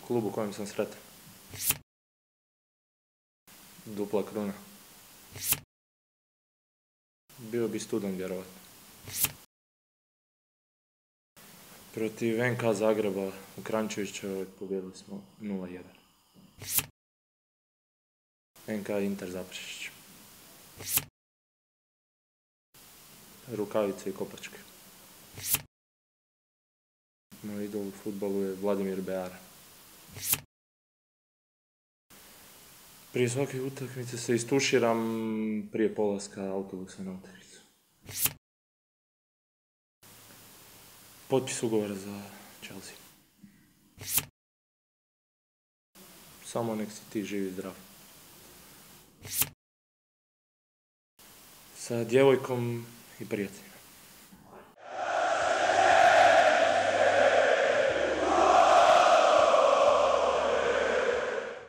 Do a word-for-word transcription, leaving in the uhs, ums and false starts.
Klub u kojem sam sretan. Dupla kruna. Bio bi Student, vjerovatno. Protiv en ka Zagreba u Kranjčevićevoj pobijedili smo nula jedan. en ka Inter Zaprešić. Rukavice i kopačke. Moj idol u fudbalu je Vladimir Beara. Prije svake utakmice se istuširam prije polaska autobusa na utakmicu. Potpis ugovora za Chelsea. Samo nek si ti živi zdrav. Sa djevojkom i prijateljima.